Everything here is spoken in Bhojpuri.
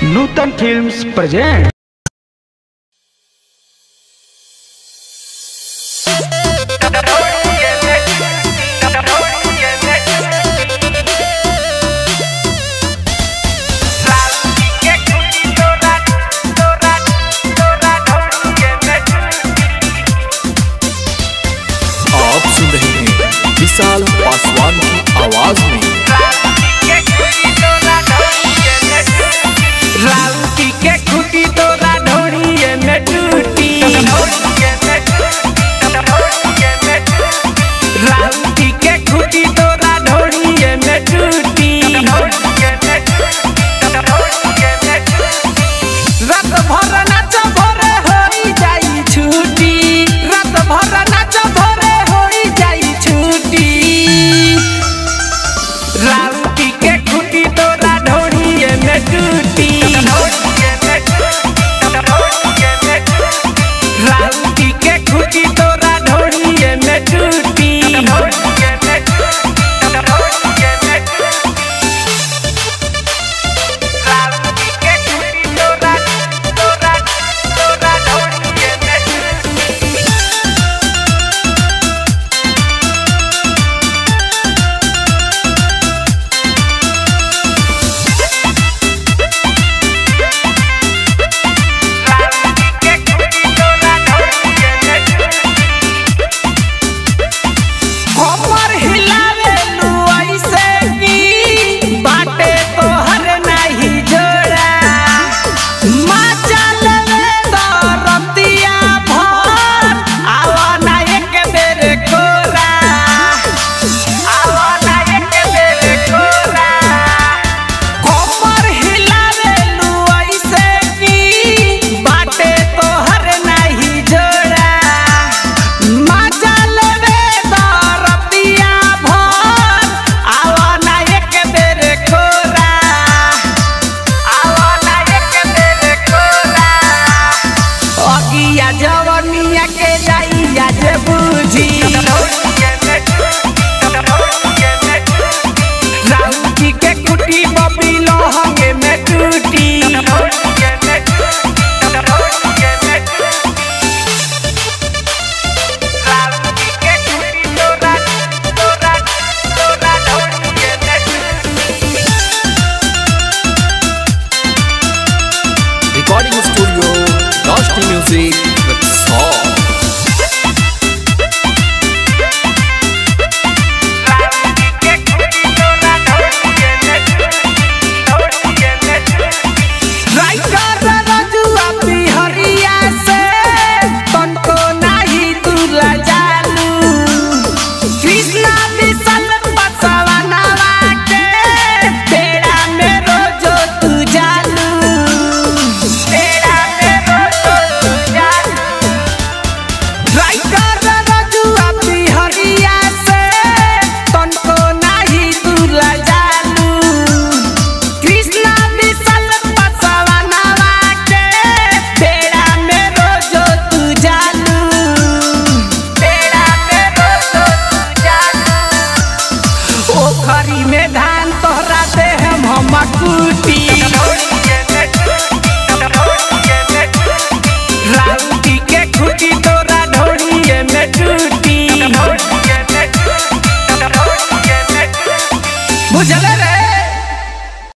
नूतन फिल्म्स प्रेजेंट। आप सुन रहे हैं विशाल पासवान की आवाज में। राउती के खुटी तोरा ढोड़िए में टूटी, राउती के खुटी तोरा ढोड़िए में टूटी। रात भर नाच भोरे होई जाई छुट्टी, रात भर नाच भोरे होई जाई छुट्टी। राउती के खुटी तोरा ढोड़िए में टूटी, राउती के खुटी तोरा ढोड़िए में टूटी। जवनिया के जाइया जे बुझी, राउती के कुटी बबी लहंगे में टूटी। Recording studio Roshni music with song. पोखरी में धान तोहरा दे हम कुटी, राउती के खुटी तोरा ढोड़िए में टूटी। बुझल।